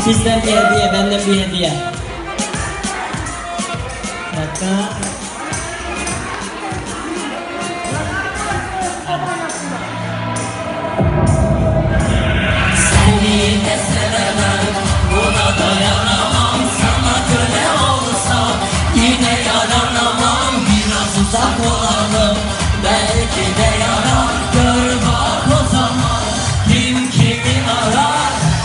Sizden bir hediye, benden bir hediye. Bir dakika. Seni de sevemem, buna dayanamam. Sana köle olsam yine yaranamam. Biraz uzak olalım, belki de yarar. Gör bak o zaman kim kimi arar.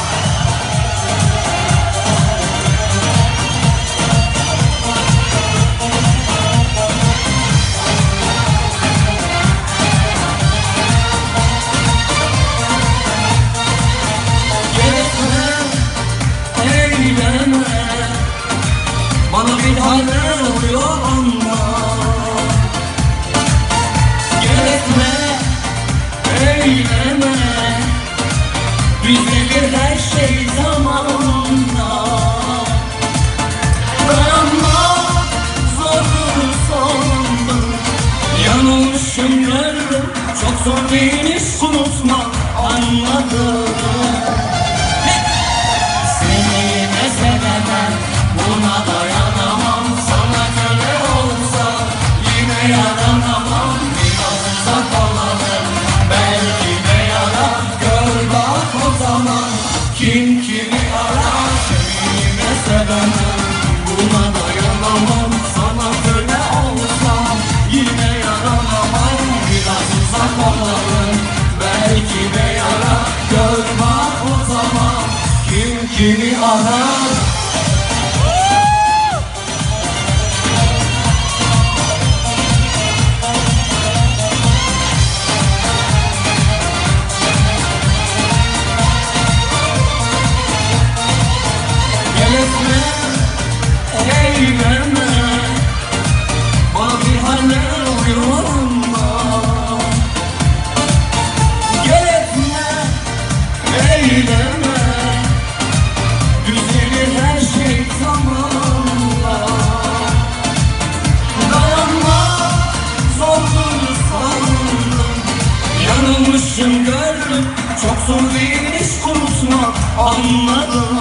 Bana bir haller oluyor ama gerekme, eyleme. Düzelir her şey zamanla. Dayanmak zordur sandım. Yanılmışım gördüm. Çok zor değilmiş unutmak, anladım. Seni ne sevemem, buna dayanamam. Sana köle olsam yine yaranamam. Biraz uzak olalım, belki de yarar. Gör bak o zaman kim kimi arar. Seni ne sevemem, buna dayanamam. Sana köle olsam yine yaranamam. Biraz uzak olalım, belki de yarar. Gör bak o zaman kim kimi arar. Eyleme, bana bir haller oluyor ama gerekme, eyleme. Düzelir her şey zamanla. Dayanmak zordur sandım. Yanılmışım gördüm. Çok zor değilmiş unutmak, anladım.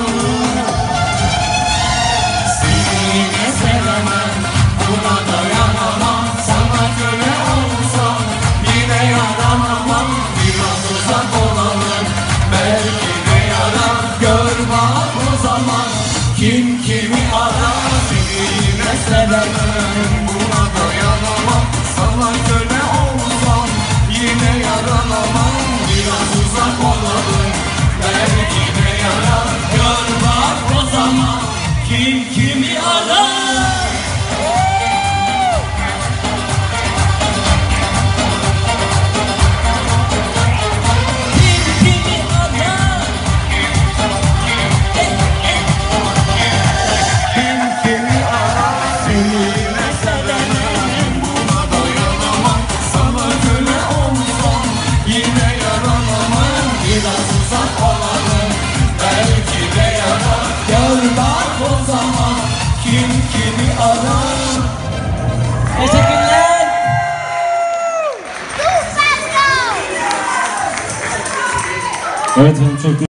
Buna dayanamam, sana köle olsam yine yaranamam. Biraz uzak olalım, belki de yarar. Gör bak o zaman kim kimi arar. Seni ne sevemem, buna dayanamam. Sana köle olsam yine yaranamam. Biraz uzak olalım, belki de yarar. Gör bak o zaman kim kimi arar. Teşekkürler. Evet, çok